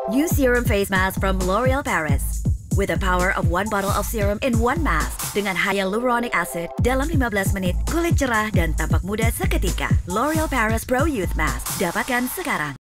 New serum face mask from L'Oréal Paris. With the power of one bottle of serum in one mask. Dengan hyaluronic acid, dalam 15 menit, kulit cerah dan tampak muda seketika. L'Oréal Paris Pro Youth Mask. Dapatkan sekarang.